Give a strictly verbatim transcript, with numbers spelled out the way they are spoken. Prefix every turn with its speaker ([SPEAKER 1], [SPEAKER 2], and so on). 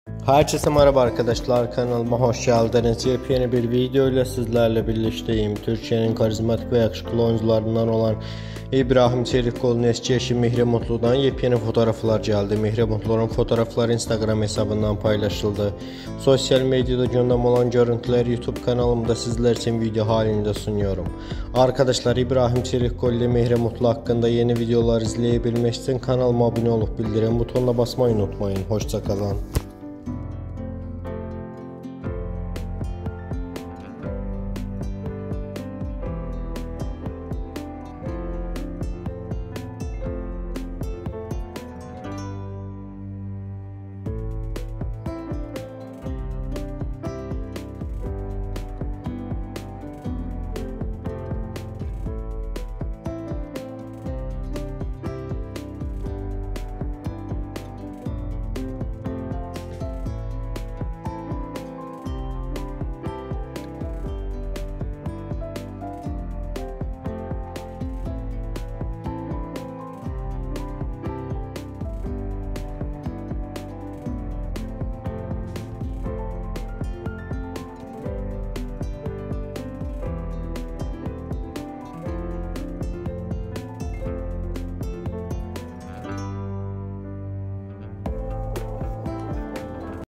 [SPEAKER 1] Herkese merhaba arkadaşlar, kanalıma hoş geldiniz. Yepyeni bir video ile sizlerle birlikteyim. Türkiye'nin karizmatik ve yakışıklı oyuncularından olan İbrahim Çelikkolu'nun eski eşi Mihri Mutlu'dan yepyeni fotoğraflar geldi. Mihri Mutlu'nun fotoğrafları Instagram hesabından paylaşıldı. Sosyal medyada gündem olan görüntüler YouTube kanalımda sizler için video halinde sunuyorum. Arkadaşlar, İbrahim Çelikkolu ile Mihri Mutlu hakkında yeni videolar izleyebilmek için kanalıma abone olup bildirim butonuna basmayı unutmayın. Hoşça kalın.